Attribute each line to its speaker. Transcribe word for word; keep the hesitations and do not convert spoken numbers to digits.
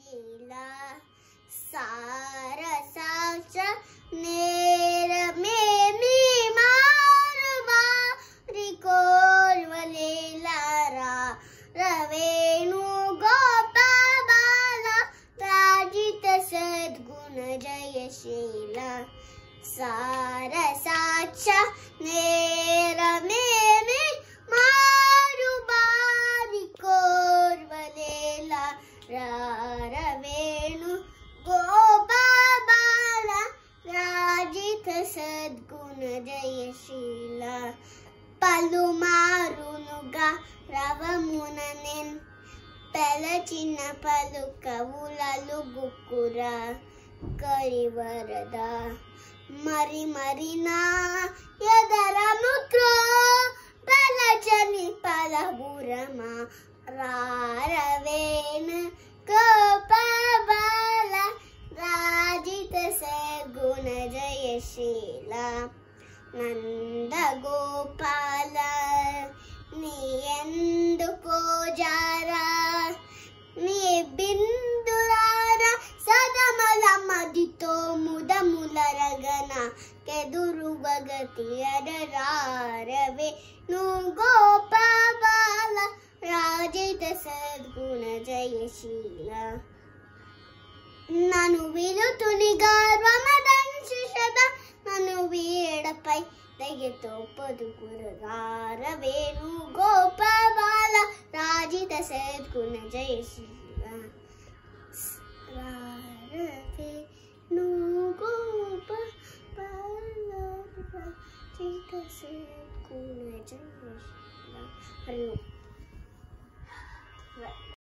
Speaker 1: जयशीला सारसाच नेर में मी मारवा रिकोर्वलेला रा रवेणु गोपाबाला राजित सद्गुण जयशीला सारसाच नेर में मी मारुबा रिकोर्वलेला रवेणु गोपाबाला राजित सद्गुण जयशीला पलुमारुनुगा रवमुननेन पेलचिन पलुकवुललु गुकुरा करिवरदा मरि मरिना यदर मुक्रो पेलचनि पलबुरमा रारवेन गोपाबाला राजित सद्गुण जयशीला नंद गोपाल नी ఎందుకో జారా నీ బిందురార సదమల మదితో ముదములరగన కెదురు భగతి అడరారవే ను గోపాబాల రాజిత సద్గుణ జయశీల నను విలుతుని గర్వమదంశిషద నను వీడపై దయతో పదుకురగారవేణు గోపాబాల రాజిత సద్గుణ జయశీల రారవేణు గోపాబాల రాజిత సద్గుణ జయశీల.